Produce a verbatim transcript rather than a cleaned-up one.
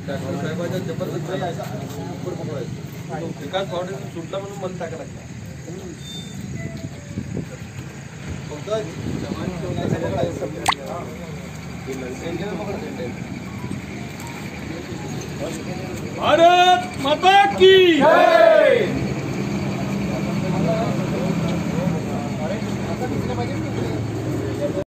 Doctor साहेबांच्या जबरदस्त विकास foundation सुटला म्हणून मन टाका लागला. भारत माता की जय.